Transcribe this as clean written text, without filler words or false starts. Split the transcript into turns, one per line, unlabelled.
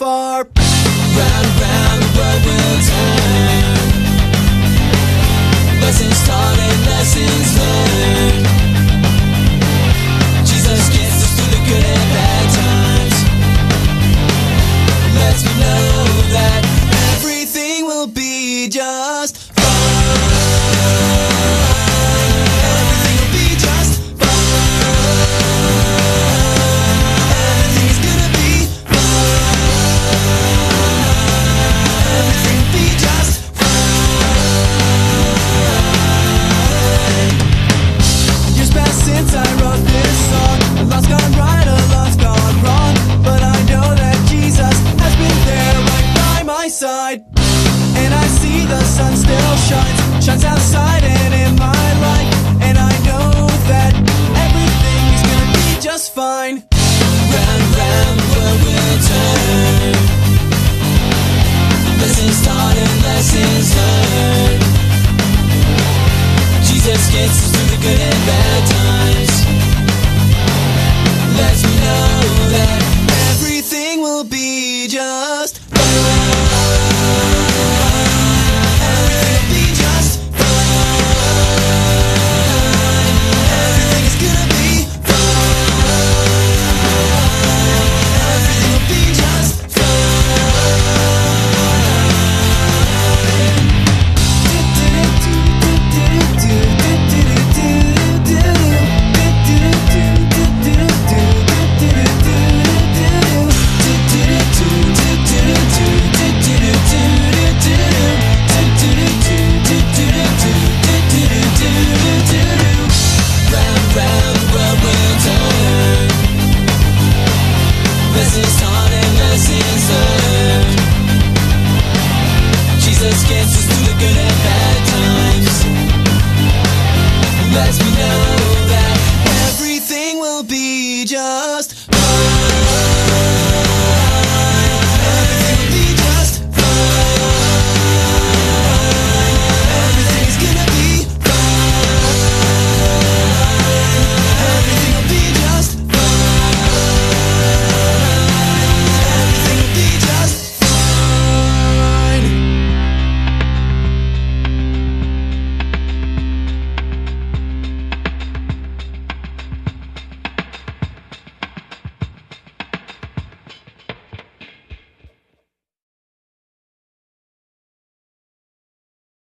far. Round and round the world will turn. Lessons taught and lessons learned. Jesus gets us through the good and bad times. Lets me know that everything will be just fine. Everything will be just fine. Everything is gonna be fine. Everything will be just fine. Years passed since I wrote this song. A lot's gone right, a lot's gone wrong, but I know that Jesus has been there right by my side. And I see the sun still shines outside and in my life. And I know that everything is gonna be just fine. Round and round the world will turn. Lessons taught and lessons learned. Jesus gets us through the good and bad times. Lets me know that everything will be just